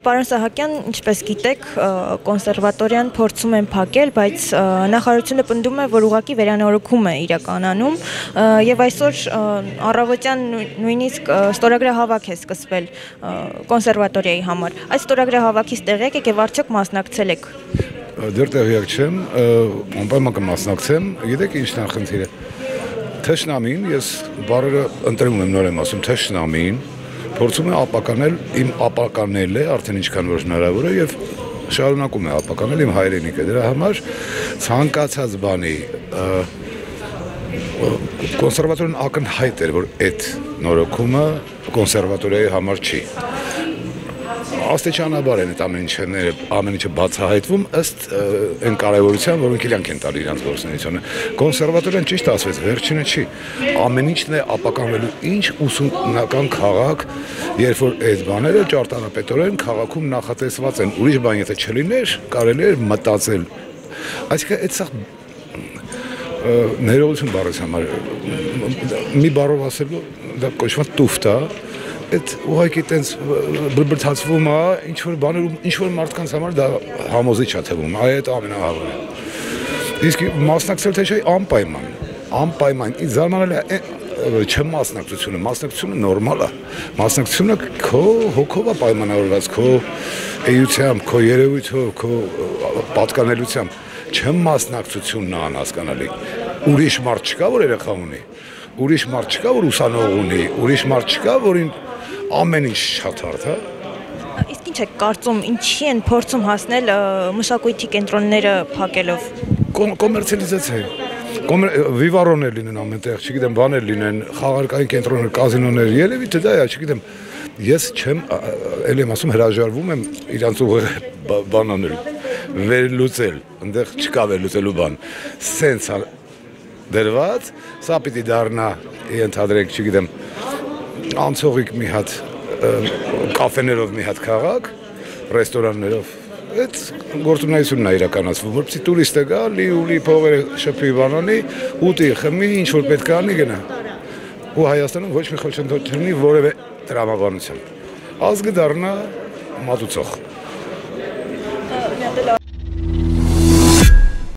Պարոն Սահակյան, ինչպես գիտեք, կոնսերվատորիան փորձում են փակել, բայց նախարարությունը պնդում է, որ ուղղակի վերանորոգում է իրականանում, եւ այսօր առավոտյան նույնիսկ ստորագրահավաք է սկսվել կոնսերվատորիայի համար։ Այս ստորագրահավաքից տեղյակ եք եւ արդյոք մասնակցել եք։ Դեռ տեղյակ չեմ, անպայման կմասնակցեմ, գիտեք ինչ նախնդիրը։ Թշնամին, ես բառերը ընտրում եմ, նոր եմ ասում, թշնամին փորձում է ապականել, իմ ապականել է, արդեն ինչքան որ հնարավոր է եւ շարունակում է ապականել իմ հայրենիքը։ Դրա համար ցանկացած բանի կոնսերվատորին ակնհայտ էր, որ այդ նորոգումը կոնսերվատորիայի համար չի։ Աստիճանաբար են ամեն ինչը բացահայտվում ըստ այն կարևորության, որոնք իրանք են տալի իրանց գործունեությունը։ Կոնսերվատորիան ճիշտ ասվեց, վերջինը չի։ Ամեն ինչն է ապականվելու, ինչ ուսումնական քաղաք, երբ որ այդ բաները ճարտարապետորեն քաղաքում նախատեսված են։ Ուրիշ բան եթե չլիներ, կարելի էր մտածել։ Այսինքն այդ սա ներողություն բառից համար մի բառով ասելու դա կոչվում է տուֆտ է։ Այդ ուղղակի տենց բրբրթացվում է, ինչ-որ բաներ, ինչ-որ մարդկանց համար դա համոզիչ է թվում, այդ ամենահավը։ Իսկ մասնակցել թե չէ անպայման, զարմանալի է մասնակցությունը նորմալ է, մասնակցությունը քո հոգով է պայմանավորված, քո էությամբ, քո երևույթով, քո պատկանելությամբ, չմասնակցությունն է անհասկանալի, ուրիշ մարդ չկա, որ երեխա ունի, ուրիշ մարդ չկա, որ ուսանող ունի, ուրիշ մարդ չկա, որին ամեն ինչ շատ հարթ է։ Իսկ ինչ եք կարծում, ինչի են փորձում հասնել մշակույթի կենտրոնները փակելով։ Կոմերցիալիզացիա։ Վիվարոներ լինեն ամենտեղ, չգիտեմ, բաներ լինեն, խաղարկային կենտրոններ, կազինոներ, երևի թե դա է, չգիտեմ։ Ես չեմ, ելի եմ ասում, հրաժարվում եմ իրանց ուղեղը բանանել, վերլուծել, այնտեղ չկա վերլուծելու բան։ Սենց դրված, սա պիտի դառնա, ենթադրենք, չգիտեմ, անցողիկ մի հատ կաֆեներով մի հատ քաղաք, ռեստորաններով, այդ գործունեությունն է իրականացվում, որպեսզի տուրիստը գա, լի փողերը շփի բանանի, ուտի, խմի, ինչ որ պետք է անի գնա։ Ու Հայաստանում ոչ մի խոչընդոտ չլինի որևէ տրամաբանությամբ։ Ազգը դառնա մատուցող։